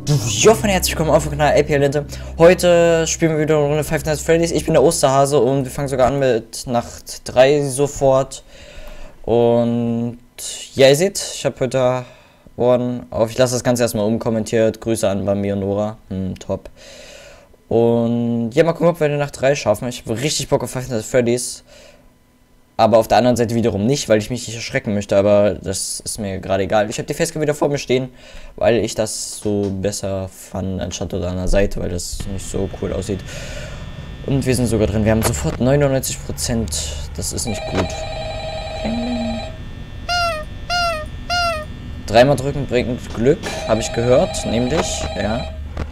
Jo, von herzlich willkommen auf dem Kanal AP. Heute spielen wir wieder eine Runde Five Nights at Freddy's. Ich bin der Osterhase und wir fangen sogar an mit Nacht 3 sofort. Und ja, ihr seht, ich habe heute Ohren auf. Ich lasse das Ganze erstmal umkommentiert. Grüße an Bambi und Nora. Top. Und ja, mal gucken, ob wir die Nacht 3 schaffen. Ich habe richtig Bock auf Five Nights at Freddy's. Aber auf der anderen Seite wiederum nicht, weil ich mich nicht erschrecken möchte, aber das ist mir gerade egal. Ich habe die Facecam wieder vor mir stehen, weil ich das so besser fand, anstatt oder an der Seite, weil das nicht so cool aussieht. Und wir sind sogar drin. Wir haben sofort 99%. Das ist nicht gut. Dreimal drücken bringt Glück, habe ich gehört, nämlich, ja.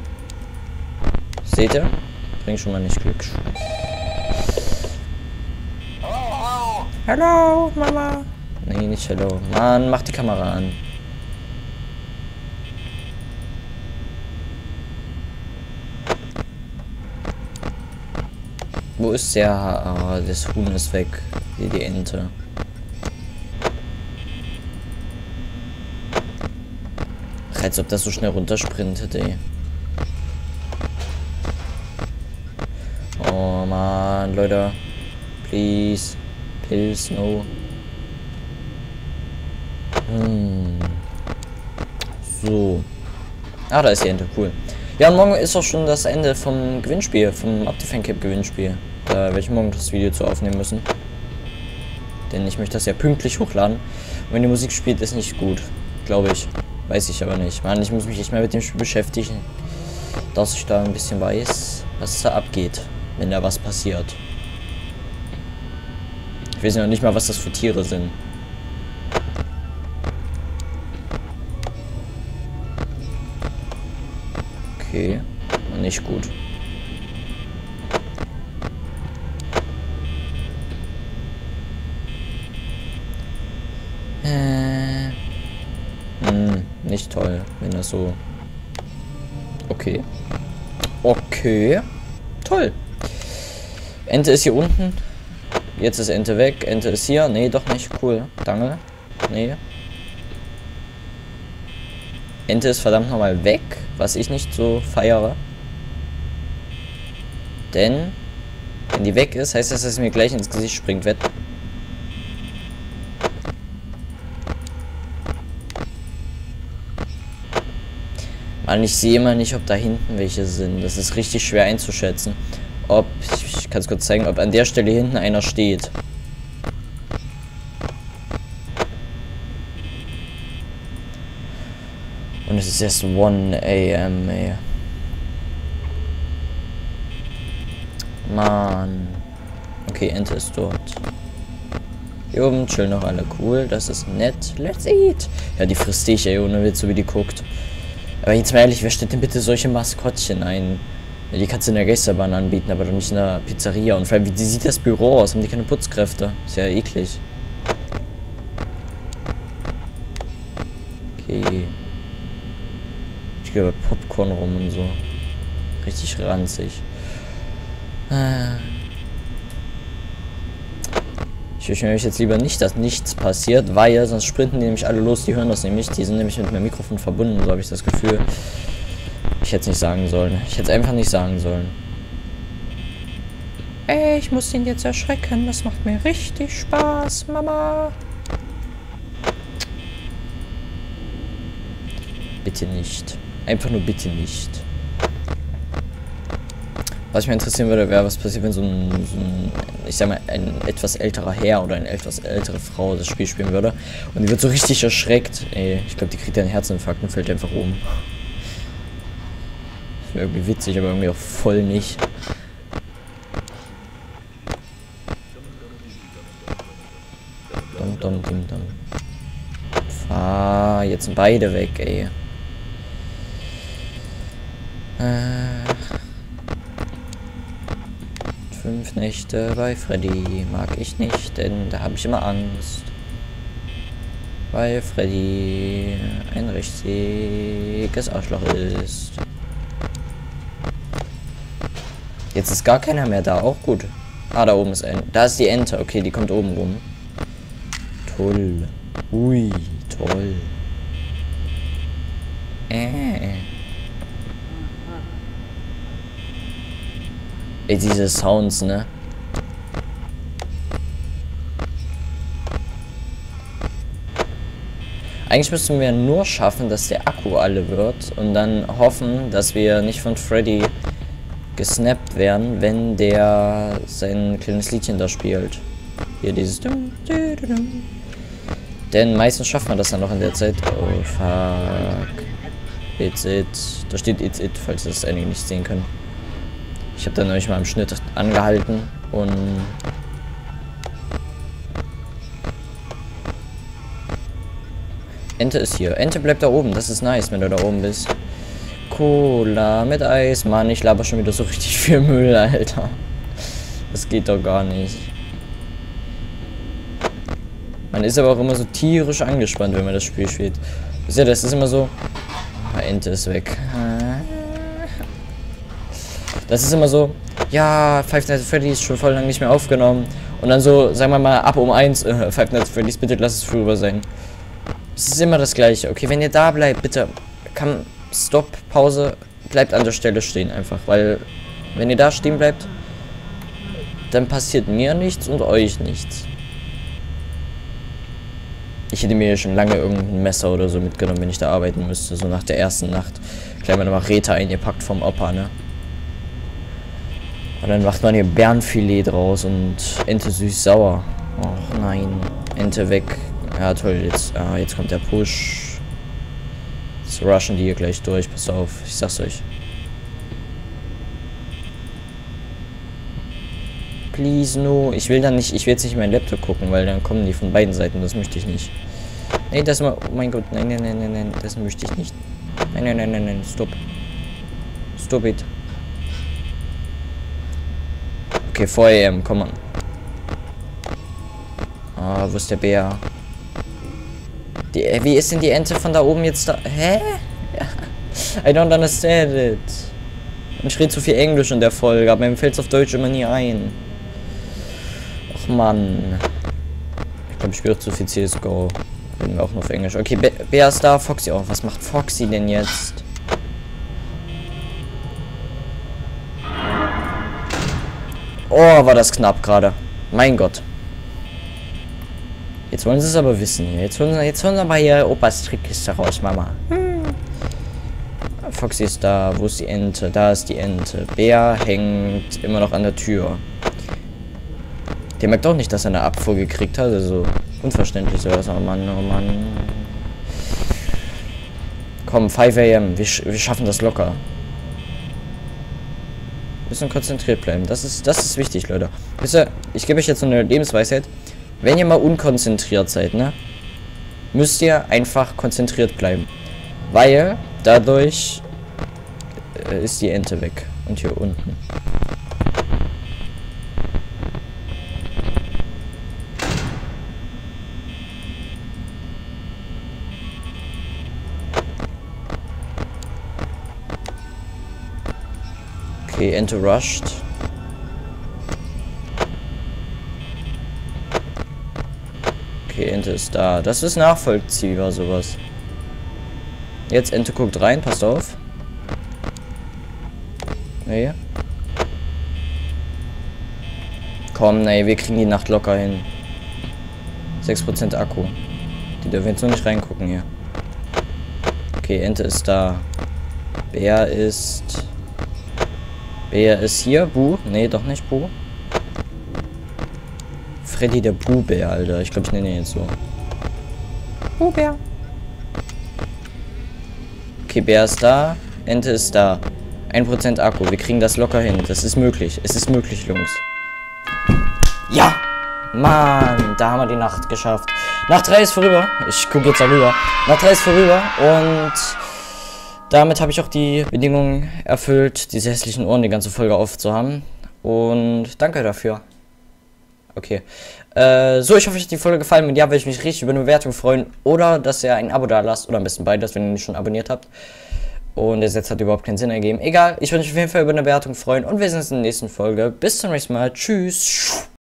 Seht ihr? Bringt schon mal nicht Glück. Hallo, Mama. Nee, nicht hallo. Mann, mach die Kamera an. Wo ist der? Ah, das Huhn ist weg. Wie die Ente. Ach, als ob das so schnell runtersprintet, ey. Oh, Mann, Leute. Please. Pills, no. So. Ah, da ist die Ente, cool. Ja, und morgen ist auch schon das Ende vom Gewinnspiel, vom Optifan-Cap Gewinnspiel. Da werde ich morgen das Video zu aufnehmen müssen. Denn ich möchte das ja pünktlich hochladen. Und wenn die Musik spielt, ist nicht gut. Glaube ich. Weiß ich aber nicht. Mann, ich muss mich echt mal mit dem Spiel beschäftigen. Dass ich da ein bisschen weiß, was da abgeht, wenn da was passiert. Ich weiß noch nicht mal, was das für Tiere sind. Okay. Nicht gut. Nicht toll, wenn das so... Okay. Okay. Toll. Ente ist hier unten. Jetzt ist Ente weg. Ente ist hier. Nee, doch nicht. Cool. Danke. Nee. Ente ist verdammt nochmal weg. Was ich nicht so feiere. Denn, wenn die weg ist, heißt das, dass sie mir gleich ins Gesicht springt. Wett. Mann, ich sehe immer nicht, ob da hinten welche sind. Das ist richtig schwer einzuschätzen. Ob, ich kann es kurz zeigen, ob an der Stelle hinten einer steht. Und es ist erst 1 AM, ey. Mann. Okay, Ente ist dort. Hier oben chillen noch alle, cool, das ist nett. Let's eat. Ja, die frisst dich, ey, ohne Witz, so wie die guckt. Aber jetzt mal ehrlich, wer stellt denn bitte solche Maskottchen ein? Ja, die kannst du in der Geisterbahn anbieten, aber doch nicht in der Pizzeria. Und vor allem, wie sieht das Büro aus? Haben die keine Putzkräfte? Ist ja eklig. Okay. Ich gehe bei Popcorn rum und so. Richtig ranzig. Ich wünsche mir jetzt lieber nicht, dass nichts passiert, weil sonst sprinten die nämlich alle los. Die hören das nämlich. Die sind nämlich mit meinem Mikrofon verbunden, so habe ich das Gefühl. Ich hätte es nicht sagen sollen. Ich hätte es einfach nicht sagen sollen. Ey, ich muss ihn jetzt erschrecken. Das macht mir richtig Spaß, Mama. Bitte nicht. Einfach nur bitte nicht. Was mich interessieren würde, wäre, was passiert, wenn so ein, ich sag mal, ein etwas älterer Herr oder eine etwas ältere Frau das Spiel spielen würde. Und die wird so richtig erschreckt. Ey, ich glaube, die kriegt einen Herzinfarkt und fällt einfach um. Irgendwie witzig, aber irgendwie auch voll nicht. Dum. Fahr, jetzt sind beide weg, ey. 5 Nächte bei Freddy mag ich nicht, denn da habe ich immer Angst. Weil Freddy ein richtiges Arschloch ist. Jetzt ist gar keiner mehr da, auch gut. Ah, da oben ist ein. Da ist die Ente, okay, die kommt oben rum. Toll. Ui, toll. Ey, diese Sounds, ne? Eigentlich müssen wir nur schaffen, dass der Akku alle wird und dann hoffen, dass wir nicht von Freddy gesnappt werden, wenn der sein kleines Liedchen da spielt. Hier dieses. Denn meistens schafft man das dann noch in der Zeit. Oh fuck. It's it. Da steht it's it, falls das einige nicht sehen können. Ich habe dann nämlich mal im Schnitt angehalten und Ente ist hier. Ente bleibt da oben. Das ist nice, wenn du da oben bist. Cola mit Eis. Mann, ich laber schon wieder so richtig viel Müll, Alter. Das geht doch gar nicht. Man ist aber auch immer so tierisch angespannt, wenn man das Spiel spielt. Ja, das ist immer so. Ente ist weg. Das ist immer so. Ja, Five Nights at Freddy's schon voll lange nicht mehr aufgenommen. Und dann so, sagen wir mal, ab um 1. Five Nights at Freddy's, bitte lass es vorüber sein. Es ist immer das Gleiche. Okay, wenn ihr da bleibt, bitte. Stopp, Pause. Bleibt an der Stelle stehen einfach. Weil, wenn ihr da stehen bleibt, dann passiert mir nichts und euch nichts. Ich hätte mir schon lange irgendein Messer oder so mitgenommen, wenn ich da arbeiten müsste. So nach der ersten Nacht. Gleich mal eine Machete eingepackt vom Opa, ne? Und dann macht man hier Bärenfilet draus und Ente süß-sauer. Och nein. Ente weg. Ja toll, jetzt kommt der Push. Jetzt rushen die hier gleich durch. Pass auf, ich sag's euch. Please, no. Ich will jetzt nicht meinen Laptop gucken, weil dann kommen die von beiden Seiten. Das möchte ich nicht. Nee, das mal. Oh mein Gott, nein. Das möchte ich nicht. Nein. Stop. Stop it. Okay, 4 AM, komm an. Ah, wo ist der Bär? Wie ist denn die Ente von da oben jetzt da? Hä? I don't understand it. Ich rede zu viel Englisch in der Folge, aber mir fällt es auf Deutsch immer nie ein. Och Mann. Ich glaube, ich spiele auch zu viel CSGO. Reden wir auch nur auf Englisch. Okay, Bär ist da, Foxy auch. Was macht Foxy denn jetzt? Oh, war das knapp gerade. Mein Gott. Jetzt wollen sie es aber wissen hier. Jetzt wollen sie aber hier Opas Trickkiste raus, Mama. Foxy ist da. Wo ist die Ente? Da ist die Ente. Bär hängt immer noch an der Tür. Der merkt auch nicht, dass er eine Abfuhr gekriegt hat. Also unverständlich sowas. Oh Mann, oh Mann. Komm, 5 AM. Wir schaffen das locker. Bisschen konzentriert bleiben. Das ist wichtig, Leute. Wisst ihr, ich gebe euch jetzt so eine Lebensweisheit. Wenn ihr mal unkonzentriert seid, ne? Müsst ihr einfach konzentriert bleiben. Weil dadurch ist die Ente weg. Und hier unten. Okay, Ente rushed. Okay, Ente ist da. Das ist nachvollziehbar, sowas. Jetzt Ente guckt rein, passt auf. Nee. Komm, nee, wir kriegen die Nacht locker hin. 6% Akku. Die dürfen jetzt nur nicht reingucken hier. Okay, Ente ist da. Bär ist hier. Bu? Nee, doch nicht Bu. Freddy der Bu-Bär, Alter. Ich glaube, ich nenne ihn jetzt so. Bu-Bär. Okay, Bär ist da. Ente ist da. 1% Akku. Wir kriegen das locker hin. Das ist möglich. Es ist möglich, Jungs. Ja! Mann, da haben wir die Nacht geschafft. Nacht 3 ist vorüber. Ich gucke jetzt darüber. Nacht 3 ist vorüber. Und damit habe ich auch die Bedingungen erfüllt, diese hässlichen Ohren die ganze Folge aufzuhaben. Und danke dafür. Okay. So, ich hoffe, euch hat die Folge gefallen. Wenn ja, würde ich mich richtig über eine Bewertung freuen. Oder, dass ihr ein Abo da lasst. Oder am besten beides, wenn ihr nicht schon abonniert habt. Und der Satz hat überhaupt keinen Sinn ergeben. Egal, ich würde mich auf jeden Fall über eine Bewertung freuen. Und wir sehen uns in der nächsten Folge. Bis zum nächsten Mal. Tschüss.